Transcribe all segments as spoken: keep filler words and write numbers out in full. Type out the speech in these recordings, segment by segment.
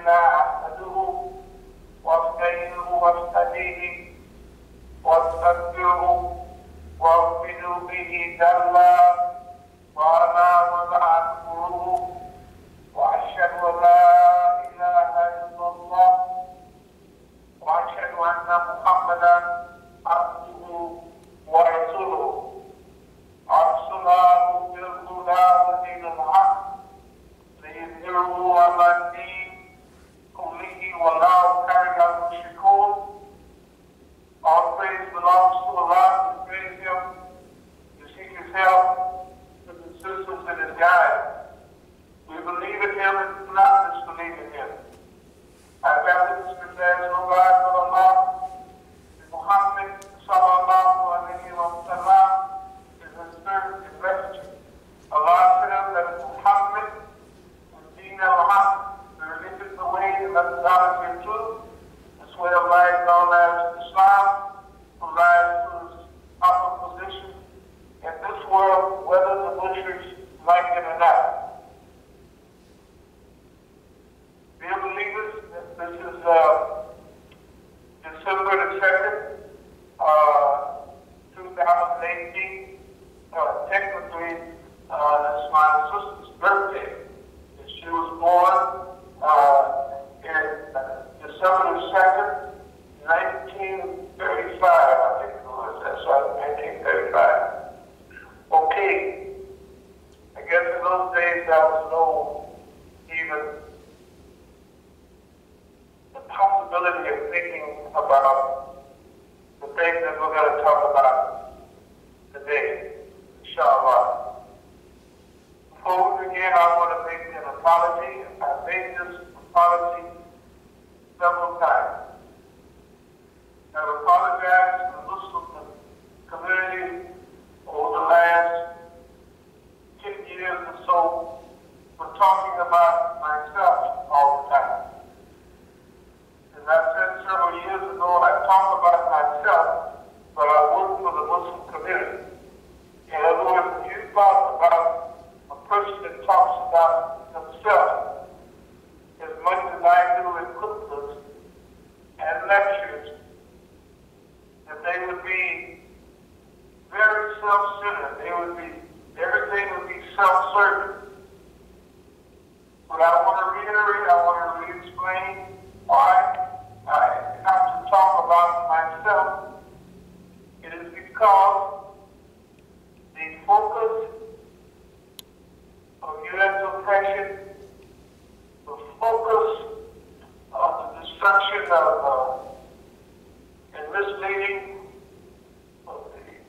الله أحمده واستعينه واستهديه واستغفره وأؤمن به جل وعلا ولا أذكره وأشهد أن لا إله إلا الله وأشهد أن محمدا عبده ورسوله أرسله بالهدى ودين الحق ليظهره على الدين كله ولو كره المشركون. All praise belongs to Allah. We praise Him, to seek His help, to assist us in His guide. We believe in Him and do not disbelieve in Him. Our baptism declares no God but Allah. Muhammad sallallahu alayhi wa sallam is His servant and messenger. Allah said that Muhammad was Deen al-Haq, the religion, the way, the methodology of truth. This way of life known as Islam, who rises to his upper position in this world, whether the Muslims like it or not. Dear believers, this is uh, December the second, uh, two thousand eighteen. Uh, technically, uh, that's my sister's birthday. And she was born uh, in uh, December the second, nineteen thirty-five, I think it was. That's right, nineteen thirty-five. Okay. I guess in those days there was no even the possibility of thinking about the things that we're going to talk about today, inshallah. Before we begin, I want to make an apology. I made this apology several times. I've apologized to the Muslim community over the last ten years or so for talking about myself all the time. As I said several years ago, I talk about myself, but I work for the Muslim community. In other words, if you talk about a person that talks about himself as much as I do in cookbooks and lectures, that they would be very self-centered. They would be, everything would be self-serving. But I want to reiterate, I want to re-explain why I have to talk about myself. It is because the focus of U S oppression, the focus of the destruction of uh, and misleading of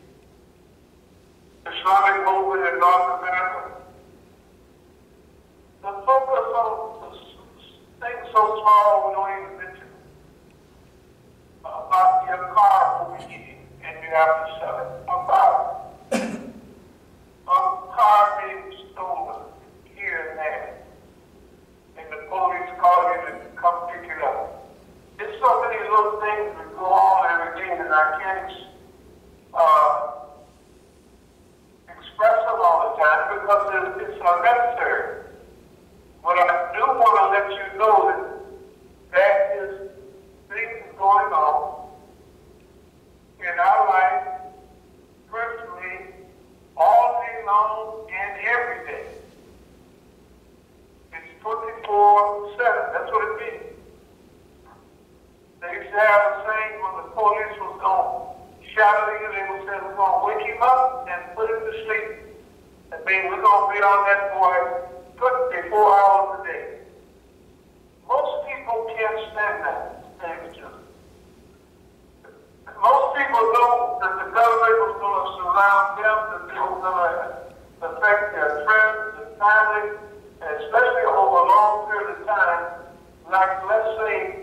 the Islamic movement in North America, the focus on things so small we don't even mention about your car overheating and you have to sell it, about a car being stolen here and there, and the police call you to come pick it up. There's so many little things that go on every day that I can't uh, express them all the time because it's, it's unnecessary. But I do want to let you know that that is things going on in our life, personally, all day long and every day. It's twenty-four seven. That's what it means. They used to have a saying when the police was going to shadow you, they would say, we're going to wake him up and put him to sleep. That means we're going to be on that boy twenty-four hours a day. Most people can't stand that. Most people know that the government was going to surround them, that they were going to affect their friends, their family, and especially over a long period of time. Like, let's say,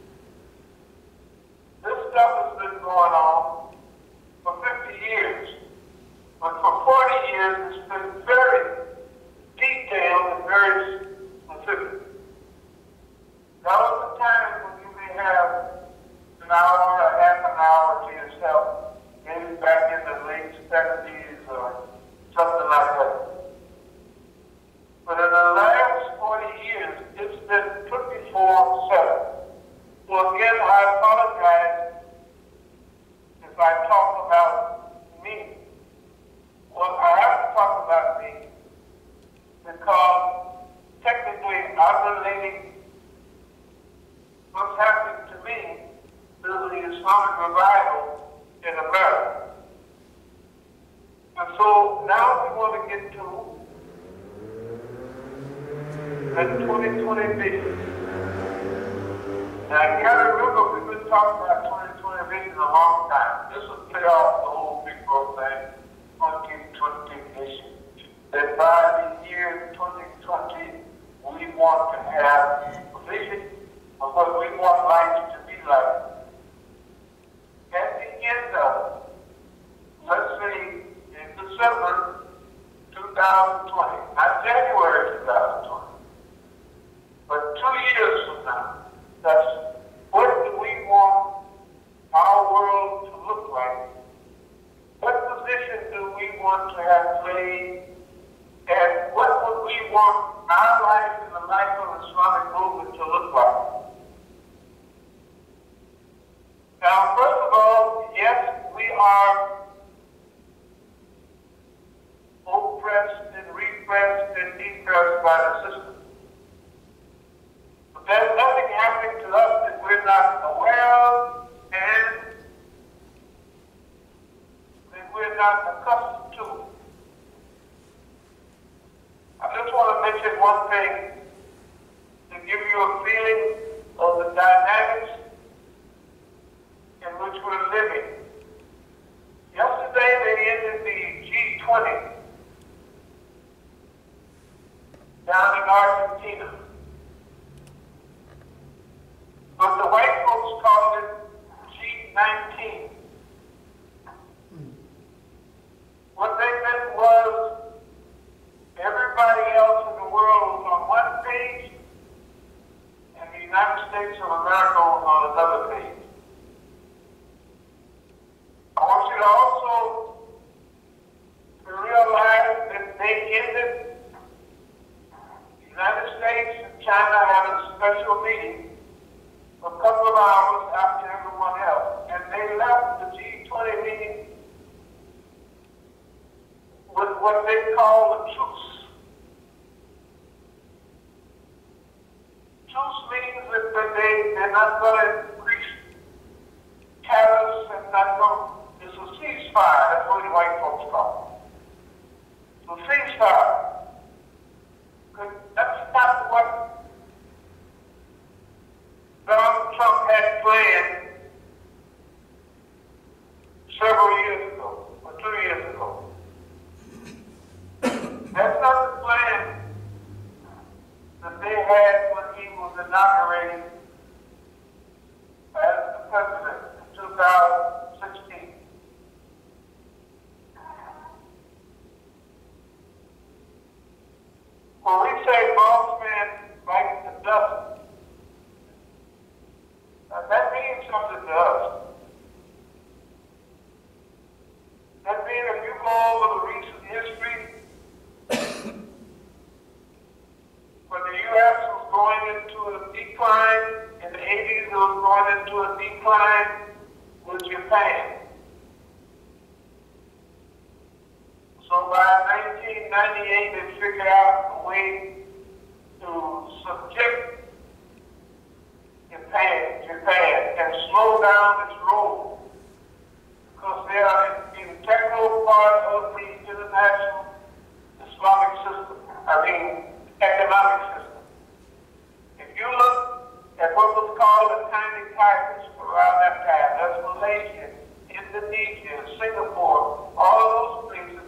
this stuff has been going on for fifty years, but for forty years it's been very detailed and very specific. That was the time when you may have an hour or a half an hour to yourself, maybe back in the late seventies or something like that. But in the last forty years, it's been twenty-four Islamic revival in America. And so now we want to get to the twenty twenty vision. Now, you got to remember, we've been talking about twenty twenty vision a long time. This will play off the whole big growth thing, twenty twenty vision. That by the year twenty twenty, we want to have a vision of what we want life to be like. At the end of, let's say, in December two thousand twenty, not January two thousand twenty, but two years from now, that's what do we want our world to look like? What position do we want to have played? And what would we want our life and the life of the Islamic movement to look like? Now, first of all, yes, we are oppressed and repressed and depressed by the system. But there's nothing happening to us that we're not aware of and that we're not accustomed to. I just want to mention one thing to give you a feeling of the dynamics in which we're living. Yesterday they ended the G twenty down in Argentina. But the white folks called it G nineteen. What they meant was everybody else in the world was on one page, and the United States of America was on another page. I want you to also realize that they ended, the United States and China had a special meeting a couple of hours after everyone else, and they left the G twenty meeting with what they call a truce. Truce means that, that they, they're not going to increase tariffs and not going to, it's a ceasefire, that's what the white folks call it. So ceasefire. That's not what Donald Trump had planned several years ago, or two years ago. That's not the plan that they had when he was inaugurated as the president in two thousand sixteen. When we say boss man bites the dust, now that means something to us. That means if you go over the recent history, when the U S was going into a decline, in the eighties it was going into a decline with Japan. So by nineteen ninety-eight they figured out a way to subject Japan, Japan and slow down its roll, because they are an integral part of the international Islamic system, I mean economic system. If you look at what was called the tiny tigers around that time, that's Malaysia, Indonesia, Singapore, all of those places,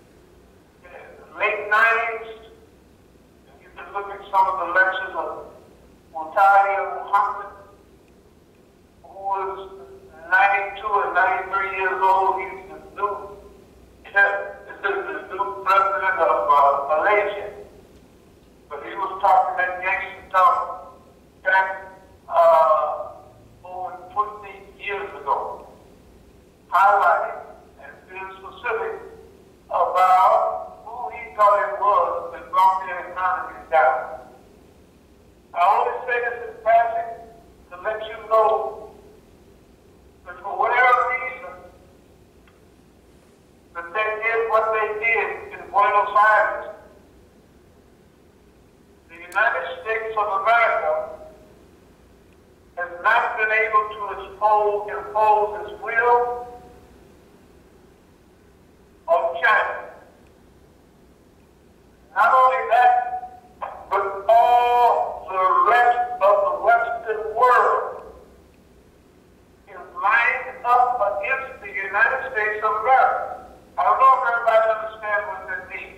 late nineties, you can look at some of the lectures of Mutalia Muhammad, who was ninety-two and ninety-three years old. He's the new, the new president of uh, Malaysia. But he was talking that gangster talk back uh, over twenty years ago, highlighting and being specific about who he thought it was that brought their economy down. I only say this in passing to let you know that for whatever reason that they did what they did in Buenos Aires, the United States of America has not been able to expose, impose its will on China. Not only that, but all the rest of the Western world is lined up against the United States of America. I don't know if everybody understands what that means.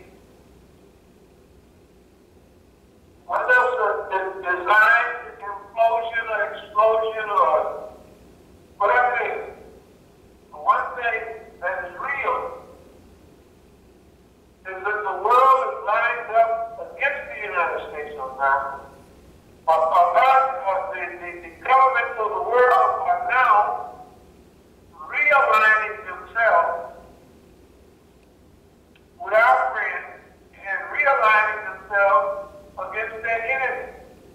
What does the, the design, implosion or explosion or whatever it is? The one thing that is real is that the world is lined up against the United States of America. America, the, the, the governments of the world are now realigning themselves with our friends and realigning themselves against their enemy.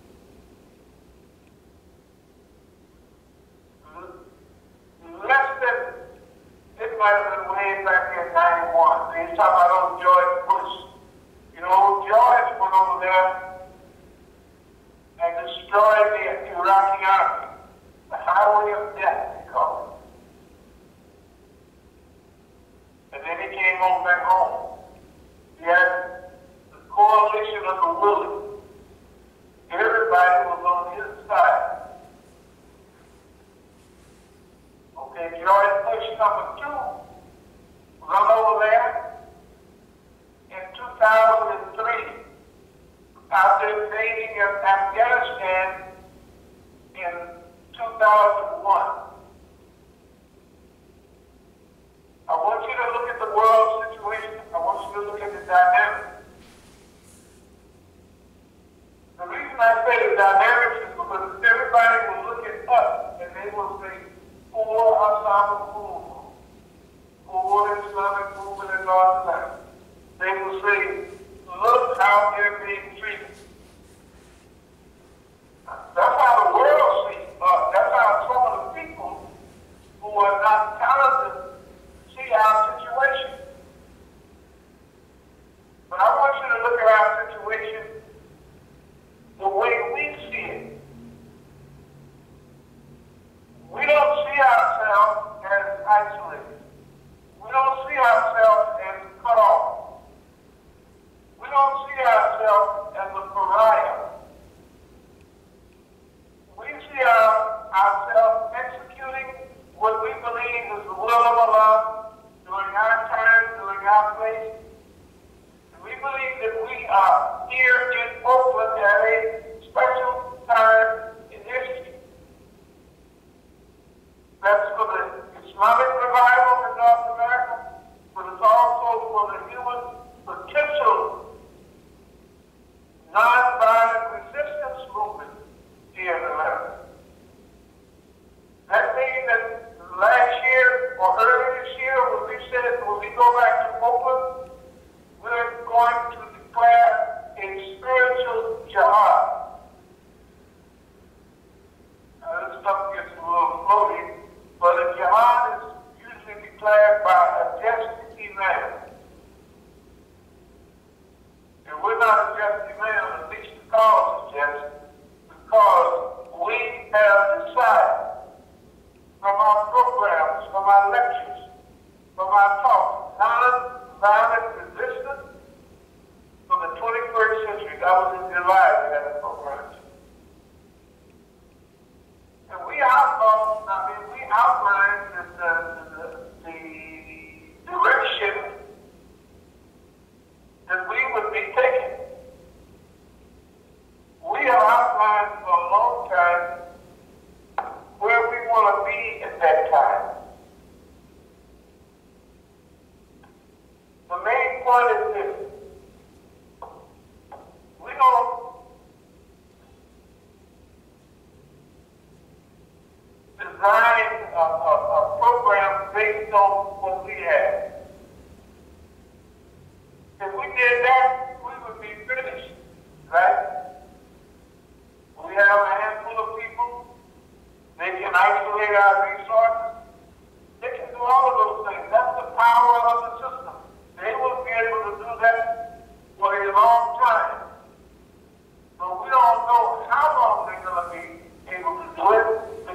Less than, it might have been way back in ninety-one. He's talking about old George Bush. You know, old George went over there and destroyed the Iraqi army. The highway of death, they call it. And then he came on back home. He had the coalition of the willing. Everybody was on his side. Okay, George Bush number two run over there in two thousand three after invading Afghanistan in two thousand one. I want you to look at the world situation. I want you to look at the dynamics. The reason I say the dynamics is because everybody will look at us and they will say, poor Osama movement, poor Islamic movement in North America. They will say, look how they're being treated. That's how the world sees us. That's how some of the people who are not talented see our situation. But I want you to look at our situation the way we see it. We don't see ourselves as isolated. We don't see ourselves as cut off. We don't see ourselves as a pariah. We see our, ourselves executing what we believe is the will of Allah during our time, during our place. And we believe that we are here in Oakland at a special time in history. That's for the Islamic revival in North America, but it's also for the human potential nonviolent resistance movement here in America. That means that last year or early this year, when we said, when we go back to Oakland, we're going to declare a spiritual jihad. Now, this stuff gets a little floaty, but a jihad is usually declared by a just man. And we're not a just man, at least the cause is just, because we have decided from our programs, from our lectures, from our talks, non-violent resistance from the twenty-first century. That was in July we had a program. And we outlined, I mean, we outlined the, the, the, the direction that we would be taking. We have outlined for a long time where we want to be at that time. The main point is this. We don't design a, a, a program based on what we have. If we did that, we would be finished, right? We have a handful of people. They can isolate our resources. They can do all of those things. That's the power of the system. They will be able to do that for a long time. But we don't know how long they're going to be able to do it.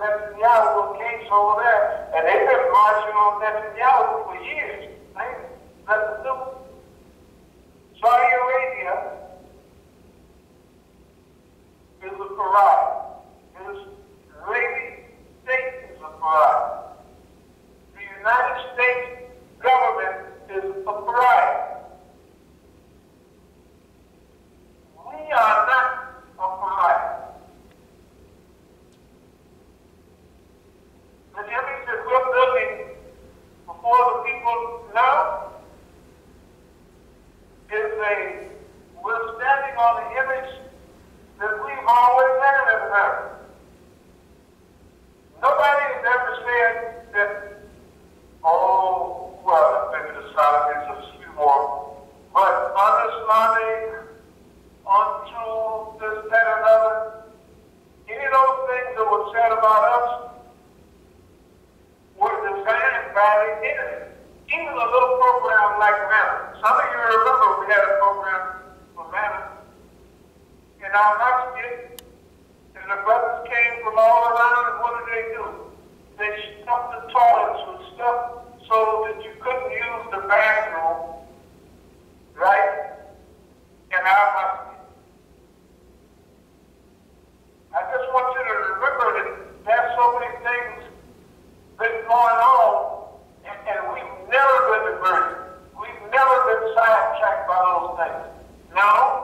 Netanyahu case over there, and they've been marching on Netanyahu for years. Right? That's the Saudi Arabia is a pariah. This Israeli state is a pariah. The United States government is a pariah. We are not a pariah. The image that we're building before the people now is a, we're standing on the image that we've always had in America. Nobody has ever said that, oh, well, maybe the Saudis are few more, but un-Islamic, untrue, this, that, and other, any of those things that were said about us were designed by the enemy. Even a little program like Manna. Some of you remember we had a program for Manna in our masjid, and the brothers came from all around, and what did they do? They stuffed the toilets with stuff so that you couldn't use the bathroom, right, in our masjid. I just want you to remember that there's so many things been going on, and, and we've never been diverted. We've never been sidetracked by those things. Now,